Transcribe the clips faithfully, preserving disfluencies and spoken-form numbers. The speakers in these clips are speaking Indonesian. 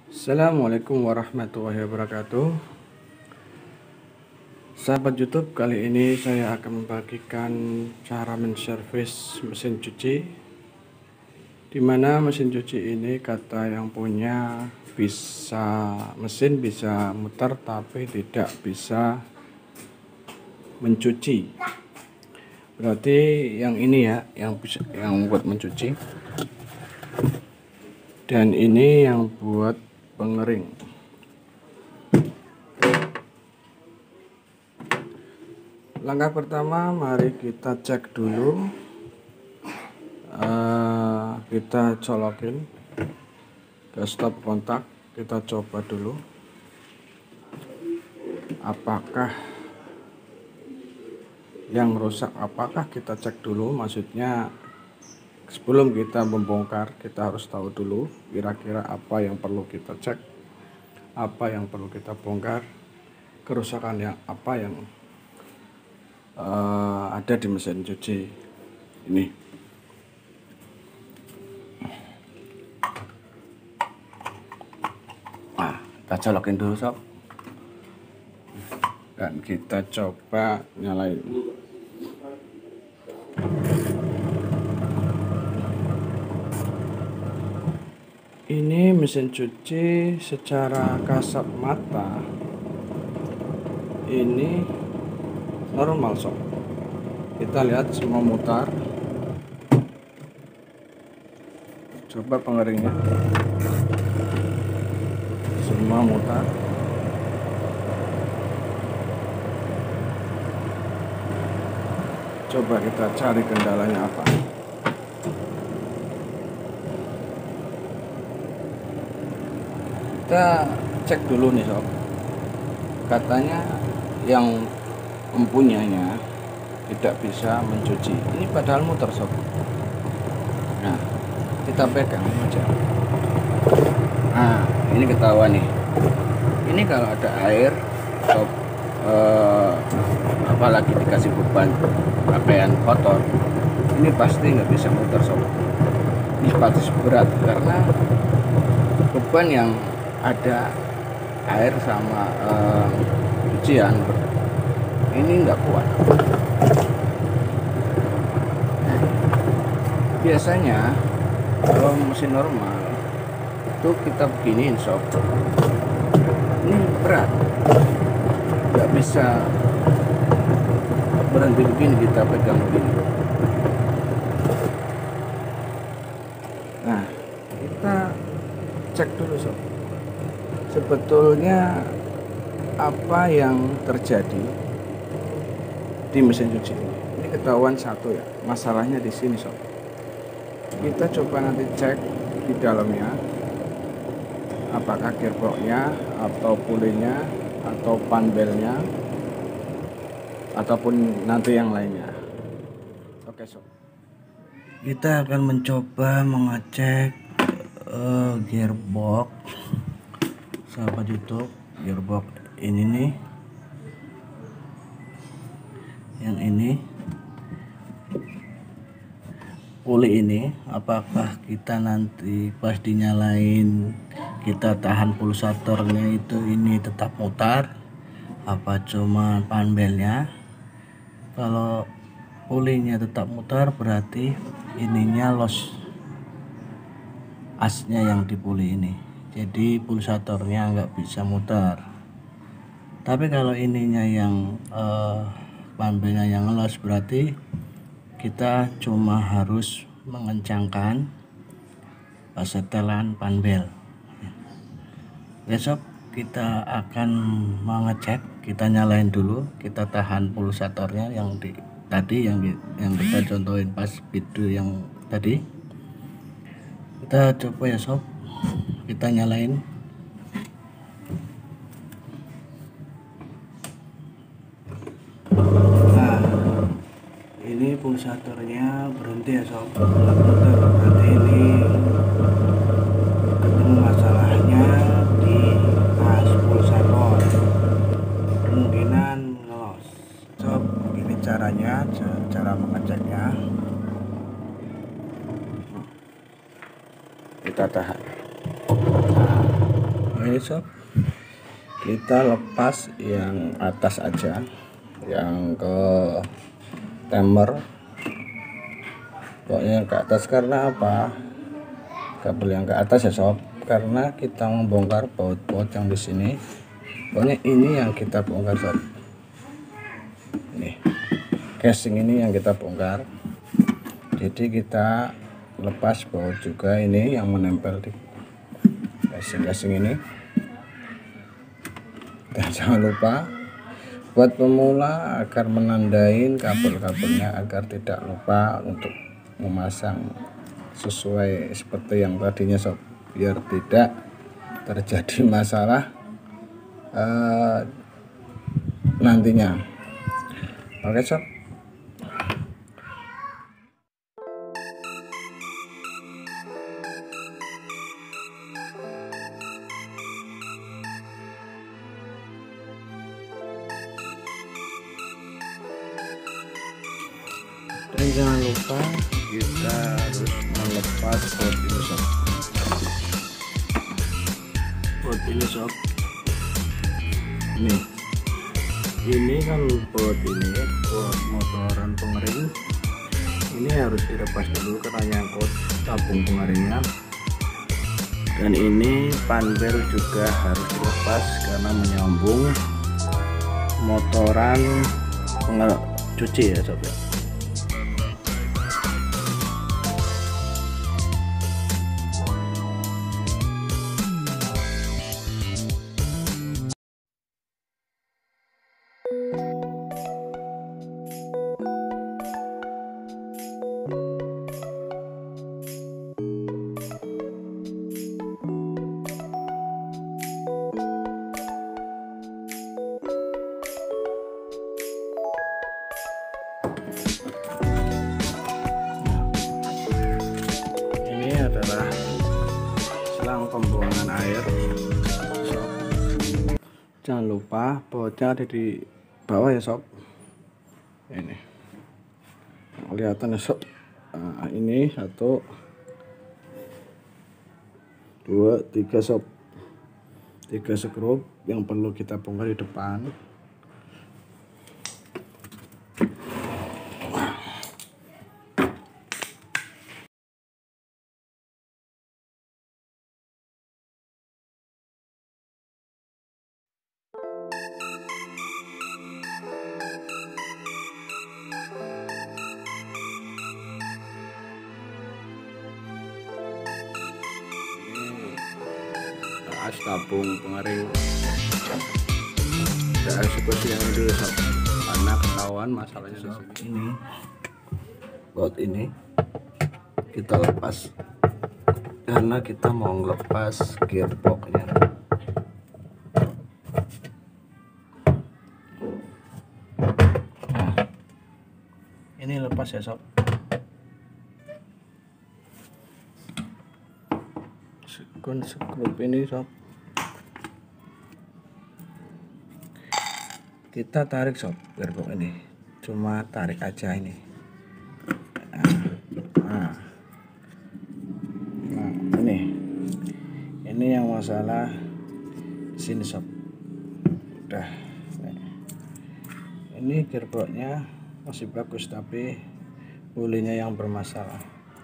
Assalamualaikum warahmatullahi wabarakatuh. Sahabat YouTube, kali ini saya akan membagikan cara menservis mesin cuci, dimana mesin cuci ini kata yang punya bisa mesin bisa muter tapi tidak bisa mencuci. Berarti yang ini ya yang bisa yang buat mencuci, dan ini yang buat pengering. Langkah pertama, mari kita cek dulu, uh, kita colokin ke stop kontak, kita coba dulu apakah yang rusak, apakah kita cek dulu, maksudnya sebelum kita membongkar kita harus tahu dulu kira-kira apa yang perlu kita cek, apa yang perlu kita bongkar, kerusakan yang apa yang uh, ada di mesin cuci ini. Nah, kita colokin dulu sob, dan kita coba nyalain. Ini mesin cuci secara kasat mata ini normal sob. Kita lihat semua mutar. Coba pengeringnya, semua mutar. Coba kita cari kendalanya apa. Kita cek dulu nih sob, katanya yang mempunyainya tidak bisa mencuci. Ini padahal muter sob. Nah, kita pegang aja. Nah, ini ketahuan nih. Ini kalau ada air sob, eh, apalagi dikasih beban pakaian kotor, ini pasti nggak bisa muter sob. Ini pasti berat karena beban yang ada air sama uh, cucian ini nggak kuat. Biasanya kalau mesin normal itu kita beginiin sob, ini berat, nggak bisa berhenti begini, kita pegang begini. Nah, kita cek dulu sob, sebetulnya apa yang terjadi di mesin cuci ini. Ini ketahuan satu ya, masalahnya di sini sob. Kita coba nanti cek di dalamnya, apakah gearboxnya atau pulinya atau panbelnya ataupun nanti yang lainnya. Oke sob, kita akan mencoba mengecek uh, gearbox. Sahabat YouTube, gearbox ini nih, yang ini puli ini, apakah kita nanti pas dinyalain kita tahan pulsatornya itu ini tetap mutar, apa cuma panbelnya. Kalau pulinya tetap mutar berarti ininya los, asnya yang di puli ini, jadi pulsatornya nggak bisa mutar. Tapi kalau ininya yang uh, panbelnya yang los, berarti kita cuma harus mengencangkan setelan panbel. Besok kita akan mengecek, kita nyalain dulu, kita tahan pulsatornya yang di tadi yang yang kita contohin pas video yang tadi. Kita coba ya sob, kita nyalain. Nah, ini pulsatornya berhenti ya sob, berarti ini ketemu masalahnya di pas pulsator, kemungkinan ngelos sob. Ini caranya, cara mengeceknya. Kita tahan. Nah, Oke sob, kita lepas yang atas aja, yang ke timer. Pokoknya yang ke atas karena apa? Kabel yang ke atas ya sob, karena kita membongkar baut-baut yang di sini. Pokoknya ini yang kita bongkar sob. Ini casing ini yang kita bongkar. Jadi kita lepas baut juga ini yang menempel di casing-casing ini. Dan jangan lupa buat pemula agar menandain kabel-kabelnya agar tidak lupa untuk memasang sesuai seperti yang tadinya sob, biar tidak terjadi masalah uh, nantinya. Oke sob. Dan jangan lupa kita harus melepas baut ini sob. Baut ini sob. Nih, ini kan baut ini, baut motoran pengering. Ini harus dilepas dulu karena nyangkut tabung pengeringnya. Dan ini panbel juga harus dilepas karena menyambung motoran pencuci ya sob ya. Adalah selang pembuangan air sob. Jangan lupa bautnya ada di bawah ya sob. Ini kelihatan ya sob. Nah, ini satu dua tiga sob, tiga skrup yang perlu kita bongkar di depan. As tabung pengering tidak eksekusi yang dulu sob, karena ketahuan masalahnya di sini. Ini baut ini kita lepas karena kita mau ngelepas gearboxnya. Nah, ini lepas ya sob. Sekun skrup ini sob, kita tarik sob gearbox ini, cuma tarik aja ini. Nah, nah ini ini yang masalah sini sob. Udah, ini gearboxnya masih bagus tapi bulinya yang bermasalah.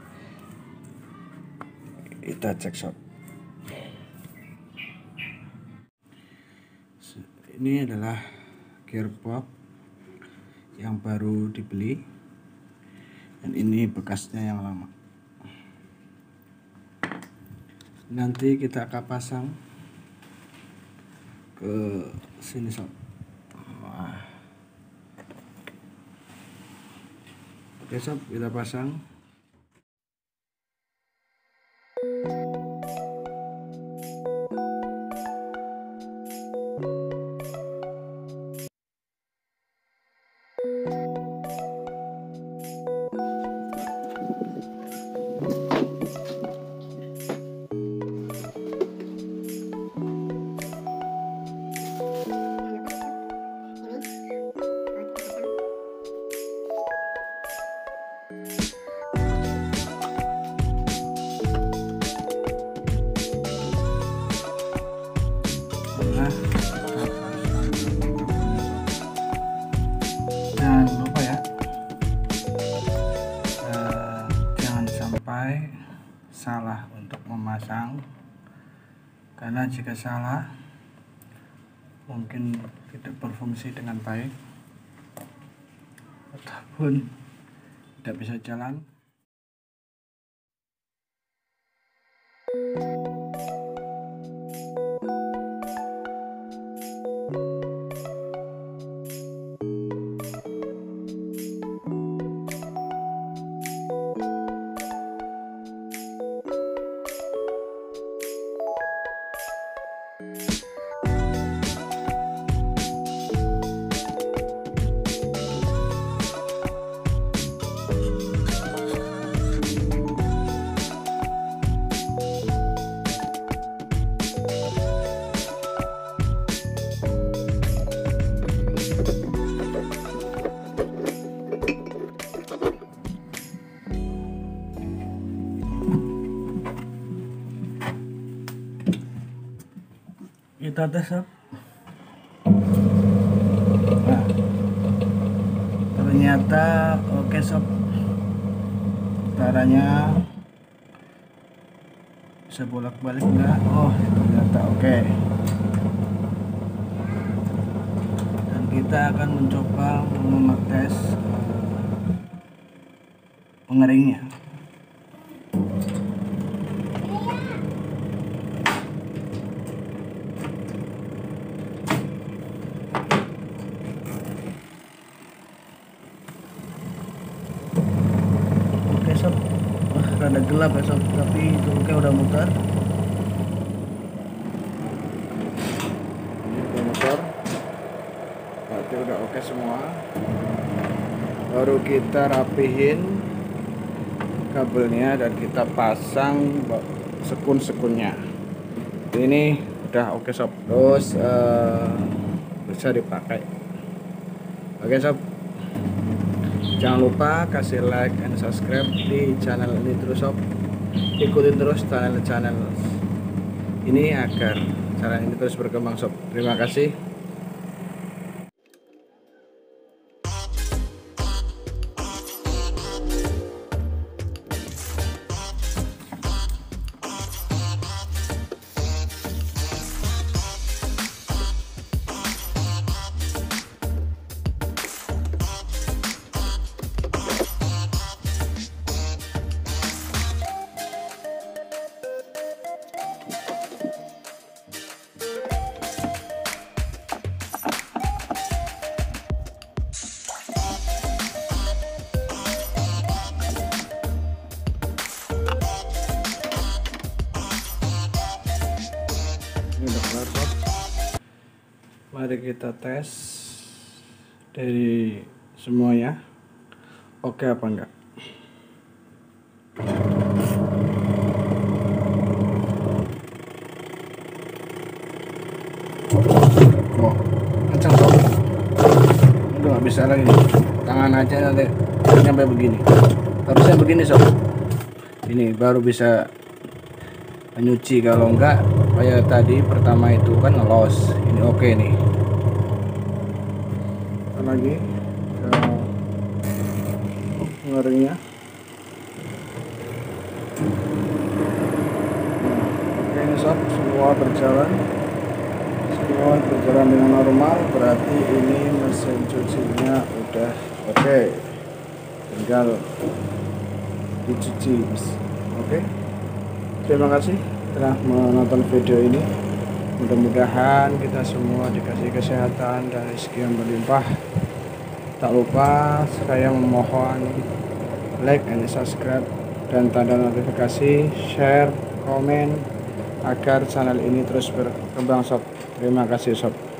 Kita cek sob. Ini adalah gearbox yang baru dibeli dan ini bekasnya yang lama. Nanti kita akan pasang ke sini sob. Wah. Oke sob, kita pasang. tengah kita pasang. Jangan lupa ya, uh, jangan sampai salah untuk memasang, karena jika salah mungkin tidak berfungsi dengan baik ataupun tidak bisa jalan. Kita tes sob. Nah, ternyata oke sob, caranya bisa bolak-balik enggak? Oh, ternyata oke. Dan kita akan mencoba mengetes pengeringnya. Sob, wah rada gelap ya sob, tapi itu oke udah muter. Ini udah muter, berarti udah oke semua. Baru kita rapihin kabelnya dan kita pasang sekun-sekunnya. Ini udah oke sob, terus uh, bisa dipakai. Oke sob, jangan lupa kasih like and subscribe di channel ini terus sob. Ikutin terus channel-channel ini agar channel ini terus berkembang sob. Terima kasih. Ini udah kelar sob. Mari kita tes dari semuanya, oke apa enggak. Oh, kencang sob. Udah nggak bisa lagi nih. Tangan aja nanti sampai begini. Harusnya begini sob. Ini baru bisa nyuci, kalau enggak kayak tadi pertama itu kan ngelos. Ini oke nih. Kita lagi ke pengeringnya. Oke ini sob, semua berjalan semua berjalan dengan normal, berarti ini mesin cucinya udah oke, tinggal dicuci. Oke, terima kasih telah menonton video ini. Mudah-mudahan kita semua dikasih kesehatan dan rezeki yang berlimpah. Tak lupa saya memohon like and subscribe dan tanda notifikasi, share, komen agar channel ini terus berkembang sob. Terima kasih sob.